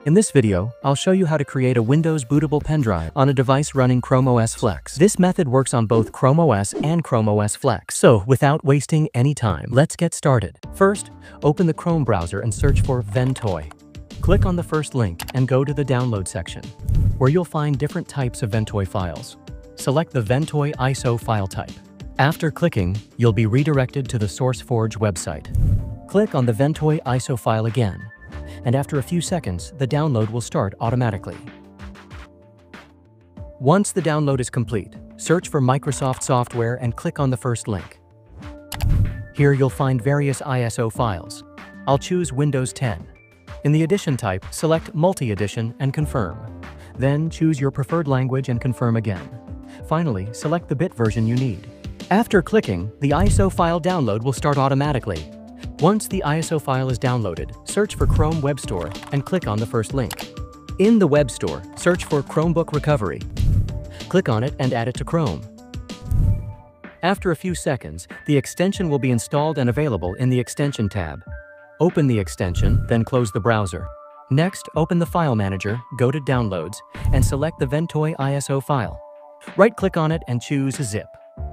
In this video, I'll show you how to create a Windows bootable pendrive on a device running ChromeOS Flex. This method works on both ChromeOS and ChromeOS Flex. So, without wasting any time, let's get started. First, open the Chrome browser and search for Ventoy. Click on the first link and go to the download section, where you'll find different types of Ventoy files. Select the Ventoy ISO file type. After clicking, you'll be redirected to the SourceForge website. Click on the Ventoy ISO file again, and after a few seconds, the download will start automatically. Once the download is complete, search for Microsoft software and click on the first link. Here you'll find various ISO files. I'll choose Windows 10. In the edition type, select Multi-Edition and confirm. Then choose your preferred language and confirm again. Finally, select the bit version you need. After clicking, the ISO file download will start automatically. Once the ISO file is downloaded, search for Chrome Web Store and click on the first link. In the Web Store, search for Chromebook Recovery. Click on it and add it to Chrome. After a few seconds, the extension will be installed and available in the Extension tab. Open the extension, then close the browser. Next, open the File Manager, go to Downloads, and select the Ventoy ISO file. Right-click on it and choose Zip.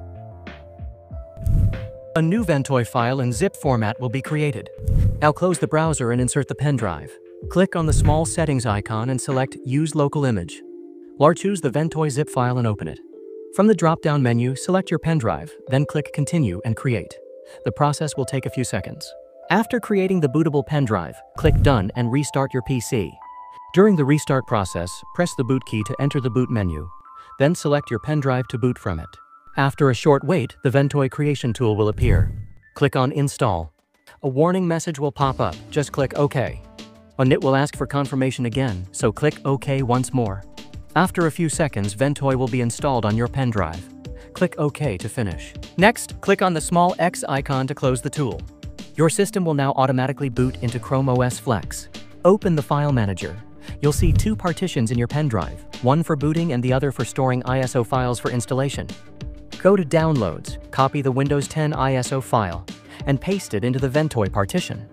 A new Ventoy file in zip format will be created. Now close the browser and insert the pen drive. Click on the small settings icon and select Use Local Image. Or choose the Ventoy zip file and open it. From the drop-down menu, select your pen drive, then click Continue and Create. The process will take a few seconds. After creating the bootable pen drive, click Done and restart your PC. During the restart process, press the boot key to enter the boot menu. Then select your pen drive to boot from it. After a short wait, the Ventoy creation tool will appear. Click on Install. A warning message will pop up. Just click OK. And it will ask for confirmation again, so click OK once more. After a few seconds, Ventoy will be installed on your pen drive. Click OK to finish. Next, click on the small X icon to close the tool. Your system will now automatically boot into ChromeOS Flex. Open the File Manager. You'll see two partitions in your pen drive, one for booting and the other for storing ISO files for installation. Go to Downloads, copy the Windows 10 ISO file, and paste it into the Ventoy partition.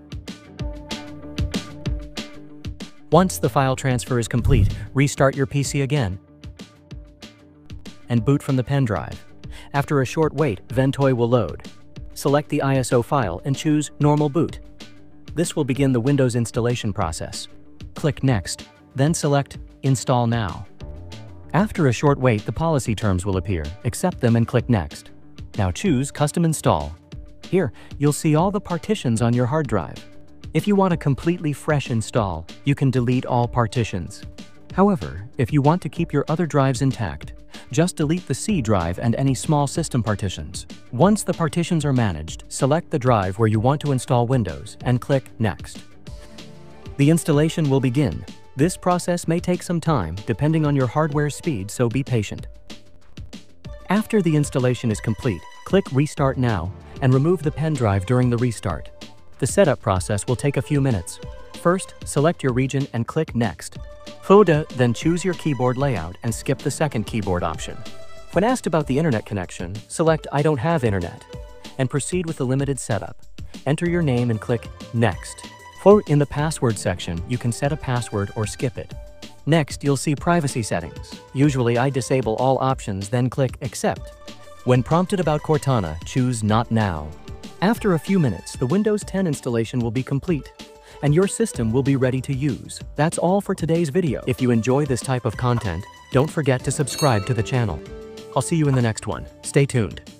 Once the file transfer is complete, restart your PC again and boot from the pen drive. After a short wait, Ventoy will load. Select the ISO file and choose Normal Boot. This will begin the Windows installation process. Click Next, then select Install Now. After a short wait, the policy terms will appear. Accept them and click Next. Now choose Custom Install. Here, you'll see all the partitions on your hard drive. If you want a completely fresh install, you can delete all partitions. However, if you want to keep your other drives intact, just delete the C drive and any small system partitions. Once the partitions are managed, select the drive where you want to install Windows and click Next. The installation will begin. This process may take some time, depending on your hardware speed, so be patient. After the installation is complete, click Restart Now and remove the pen drive during the restart. The setup process will take a few minutes. First, select your region and click Next. Then choose your keyboard layout and skip the second keyboard option. When asked about the internet connection, select I don't have internet and proceed with the limited setup. Enter your name and click Next. In the password section, you can set a password or skip it. Next, you'll see privacy settings. Usually I disable all options, then click Accept. When prompted about Cortana, choose Not Now. After a few minutes, the Windows 10 installation will be complete, and your system will be ready to use. That's all for today's video. If you enjoy this type of content, don't forget to subscribe to the channel. I'll see you in the next one. Stay tuned.